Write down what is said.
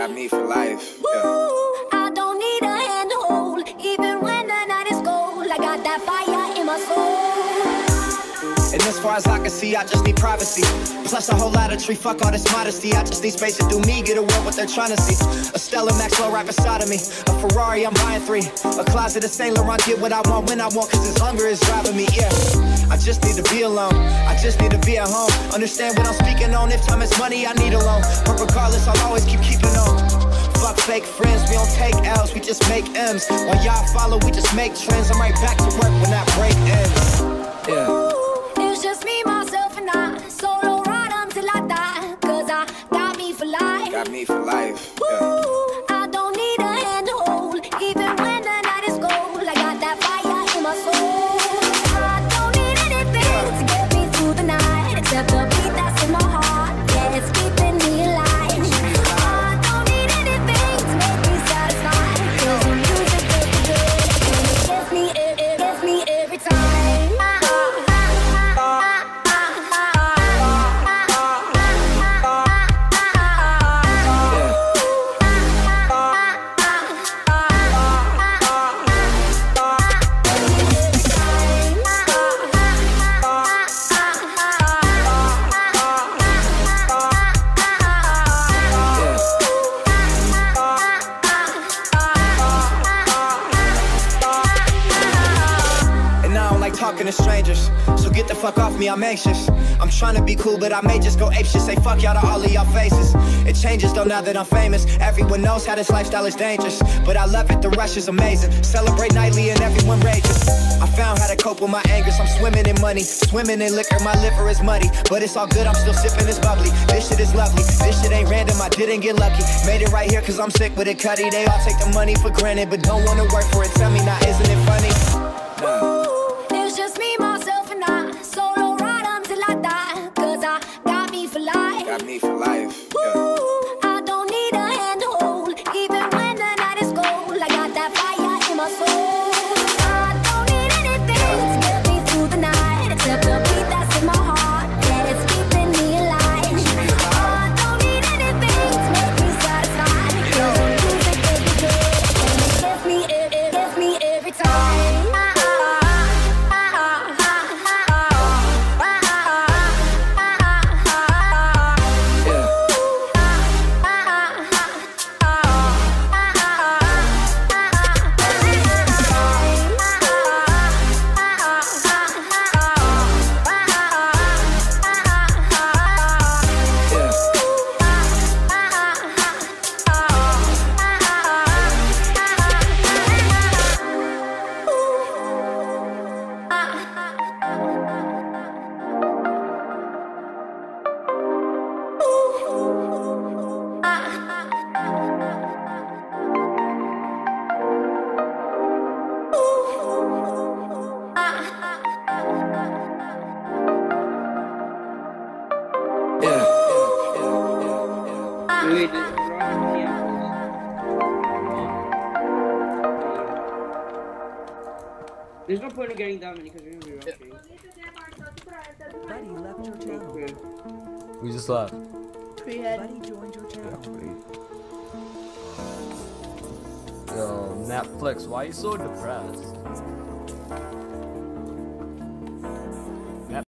Got me for life. Yeah. I don't need a hand to hold, even when the night is cold. I got that fire in my soul. And as far as I can see, I just need privacy. Plus a whole lot of tree, fuck all this modesty. I just need space to do me, get away what they're trying to see. A Stella Maxwell right beside of me. A Ferrari, I'm buying 3. A closet of Saint Laurent, get what I want when I want, cause this hunger is driving me, yeah. I just need to be alone, I just need to be at home. Understand what I'm speaking on, if time is money, I need a loan. But regardless, I'll always keep keeping on. Fuck fake friends, we don't take L's, we just make M's. While y'all follow, we just make trends. I'm right back to work when that break ends. Yeah. It's just me, myself, and I. Solo ride until I die, cause I got me for life. Got me for life. Yeah. I don't need a hand to hold, even when the night is cold. I got that fire in my soul. I don't need anything to get me through the night, except the beat that's in my heart. Yeah, it's keeping me alive. I don't need anything to make me satisfied, cause the music feels good, and it gets me every time. Talking to strangers, so get the fuck off me, I'm anxious. I'm trying to be cool, but I may just go apeshit. Say fuck y'all to all of y'all faces. It changes though now that I'm famous. Everyone knows how this lifestyle is dangerous, but I love it, the rush is amazing. Celebrate nightly and everyone rages. I found how to cope with my angers. I'm swimming in money, swimming in liquor. My liver is muddy, but it's all good, I'm still sipping this bubbly. This shit is lovely, this shit ain't random, I didn't get lucky. Made it right here cause I'm sick with it, cutty. They all take the money for granted, but don't wanna work for it. Tell me now, isn't it funny? Nah. Just me, myself, and I. Solo ride until I die, cause I got me for life. Got me for life. Yeah. I don't need a hand to hold, even when the night is cold. I got that fire in my soul. I don't need anything to get me through the night, except the beat that's in my heart. Yeah, it's keeping me alive. I don't need anything to make me satisfied, cause the music is good, and it gets me every time. There's no point in getting that many because we're gonna be rushing. Buddy left your channel. Okay. We just left. Buddy joined your channel. Yo, Netflix, why are you so depressed?